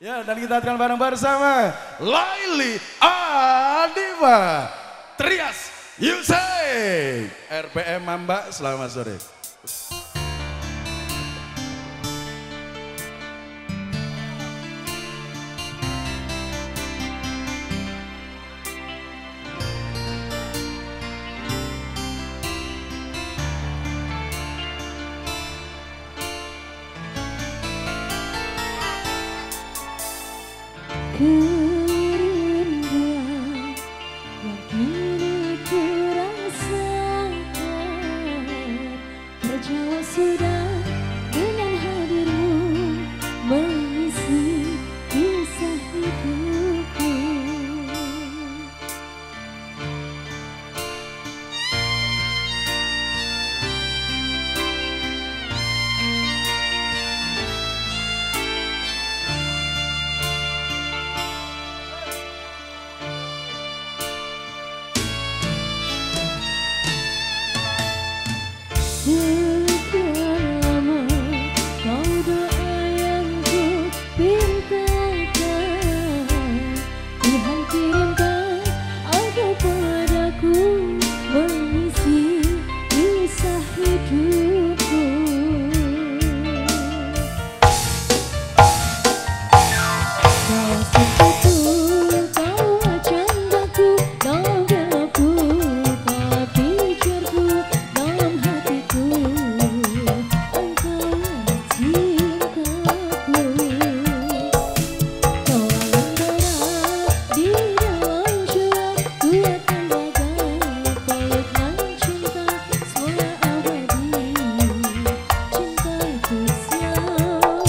Ya, dan kita akan bareng bersama Laili Adiva, Trias Yusei, RPM Mamba. Selamat sore. Kerinduan yang kini ku rasakan terjawab sudah dengan hadirmu mengisi kisah hidupku. Sekian lama kau doa yang ku pintakan, Tuhan kirimkan aku padaku mengisi kisah hidupku. Kau seperti kau candaku dalam gelapku, kau pijarku dalam hatiku, engkau cintaku. Kau lentera di dalam jiwa, ku akan bagai peluk dan cinta semoga abadi, cinta itu selamanya.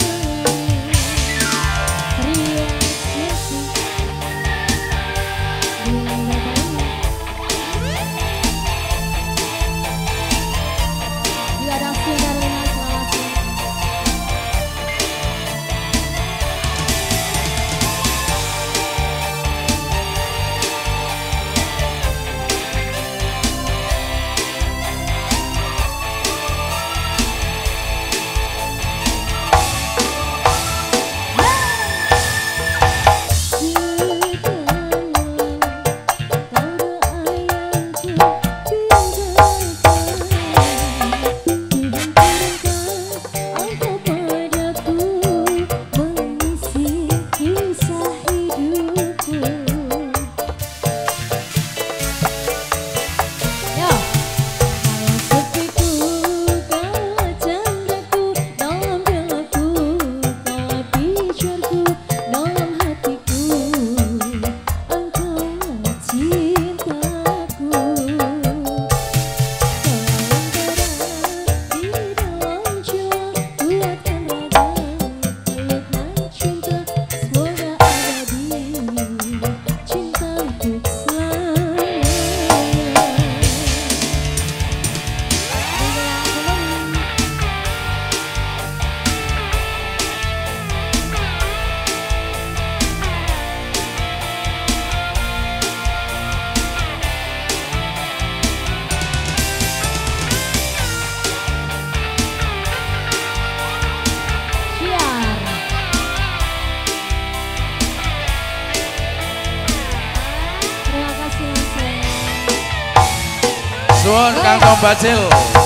Suwun Kang Bacil.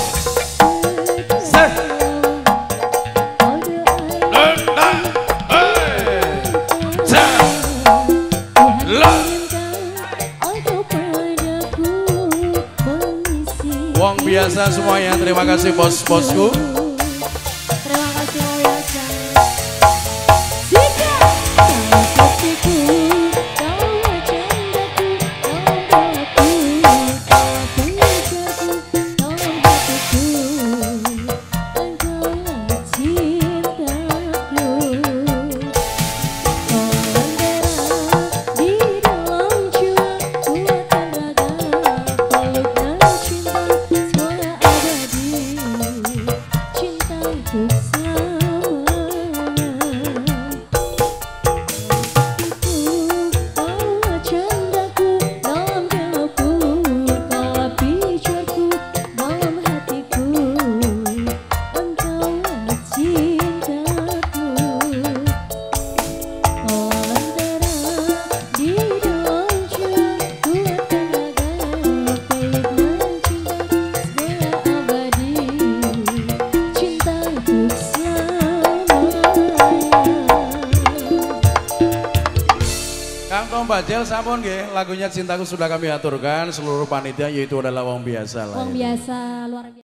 Wong biasa semuanya, terima kasih bos-bosku. Terima kasih biasa. Jika kau sepertiku, kau candaku dalam gelapku, kau pijarku dalam hatiku, engkaulah cintaku. Kau lentera di dalam jiwa, ku akan raga peluk dan cinta semoga abadi. Mbak Jel sampun nggih, lagunya Cintaku sudah kami aturkan seluruh panitia yaitu adalah wong biasa lah. Wong ini. biasa luar biasa.